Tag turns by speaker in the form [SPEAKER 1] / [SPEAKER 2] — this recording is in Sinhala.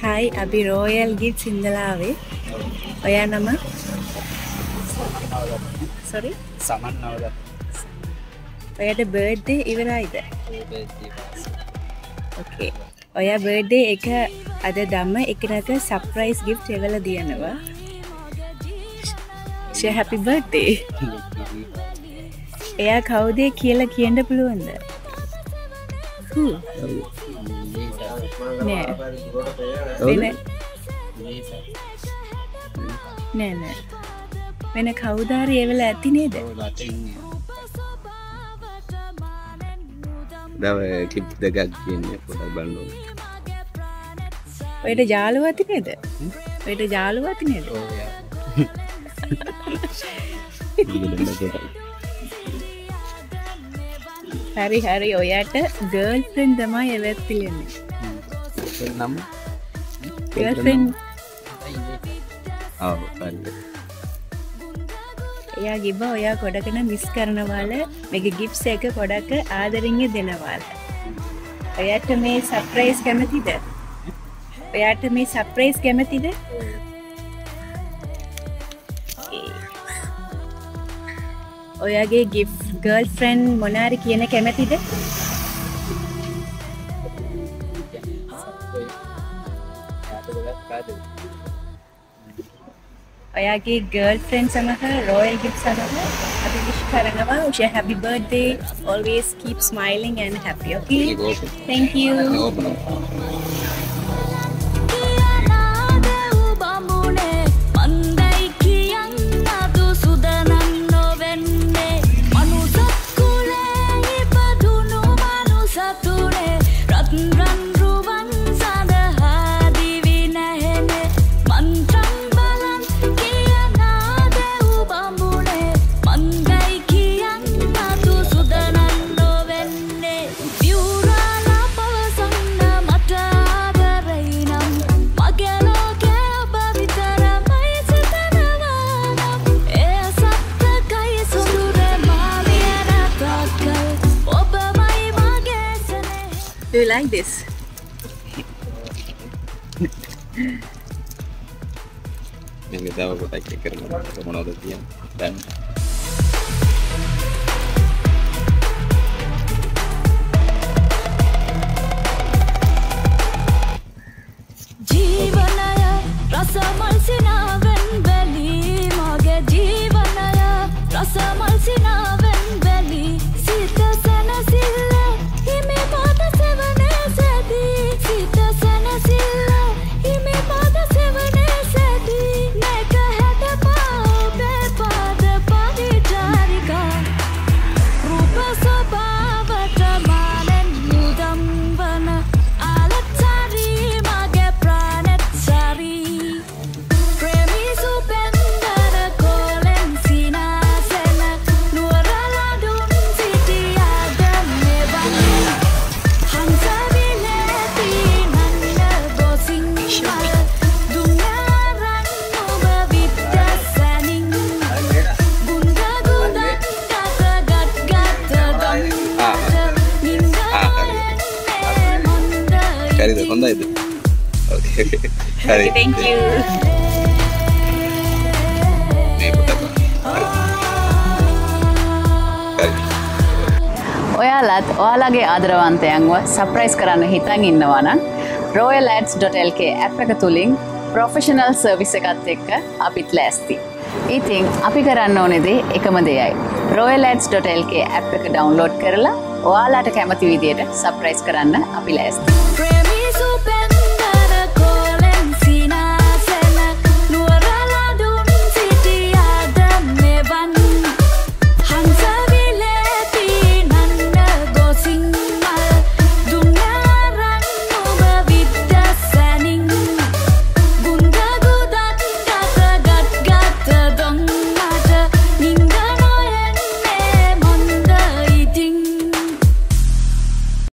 [SPEAKER 1] Hi, අපි Royal Gifts ඉඳලා ආවේ. ඔයා නම? Sorry?
[SPEAKER 2] සමන් නවද.
[SPEAKER 1] ඔයාට බර්ත්ඩේ ඉවරයිද? Okay. ඔයා බර්ත්ඩේ එක අද ධම්ම එකනක සර්ප්‍රයිස් ගිෆ්ට් එවලා දියනවා. Say happy birthday. එයා කවුද කියලා කියන්න පුළුවන්ද? Who? නෑ. නෑ. වෙන කවුද හරි එවලා ඇති නේද?
[SPEAKER 3] දව ක්ලිප් දෙකක් කියන්නේ පොඩක් බලන්න ඕනේ.
[SPEAKER 1] ඔයාට යාළුවා ඇති නේද? ඔයාට යාළුවා ඇති නේද?
[SPEAKER 2] ඔව් යා.
[SPEAKER 1] හරි ඔයාට ගර්ල්ෆ්‍රෙන්ඩ් තමයි එවත් පිළින්නේ.
[SPEAKER 3] නම්
[SPEAKER 1] ගර්ල්ෆ්‍රෙන්ඩ්
[SPEAKER 3] ආව් හරි.
[SPEAKER 1] එයා ගිබ ඔයා කොඩකන මිස් කරනවාල මේක ගිෆ්ට්ස් එක කොඩක ආදරින්ග දෙනවාල. ඔයාට මේ සර්ප්‍රයිස් කැමතිද? ඔයාට මේ සර්ප්‍රයිස් කැමතිද? ඔයාගේ ගිෆ්ට් ගර්ල්ෆ්‍රෙන්ඩ් මොනාරි කියන කැමතිද? ඔයාගේ ගර්ල්ෆ්‍රෙන්ඩ් සමග රොයල් ගිෆ්ට් සමග අපි විශ් කරනවා. wish happy birthday, always keep smiling and happy. Okay, thank you. Do you like this?
[SPEAKER 3] මේක තව කොටක් එක කරනවා මොනවද කියන්නේ දැන්
[SPEAKER 4] ජීවනය රසමල් සිනාවෙන් බැලි මගේ ජීවනය රසමල් සිනාවෙන් බැලි සිත සනසිල්ල හිමි පාද සෙවනේ සැදී සිත සනසිල්ල හිමි පාද සෙවනේ සැදී මේක හැදපා ඔබේ පාද පරිචාරිකා රූප ස්වභාවට මානෙන් මුදම් වන ආලච්චාරි මගේ ප්‍රාණෙත් සරි ප්‍රේමී සුපෙන්දර කොලෙන් සිනාසෙන නුවරලදුන් සිටියාද මෙවන් හංසවිලේති නන්න ගොසින් දුන්නරන් ඔබ විද්දසනින් ගුන්ද ගුදන් ගත ගම්
[SPEAKER 3] හරිද හොඳයිද ඕකේ හරි
[SPEAKER 1] Thank you.
[SPEAKER 3] මේ පොඩක් හරි
[SPEAKER 5] ඔයාලත් ඔයාලගේ ආදරවන්තයන්ව සර්ප්‍රයිස් කරන්න හිතන් ඉන්නවා නම් royalads.lk app එක තුලින් ප්‍රොෆෙෂනල් සර්විස් එකත් එක්ක අපිත් ලෑස්ති. ඉතින් අපි කරන්න ඕනේ දේ එකම දෙයයි. royalads.lk app එක download කරලා ඔයාලට කැමති විදියට සර්ප්‍රයිස් කරන්න අපි ලෑස්ති.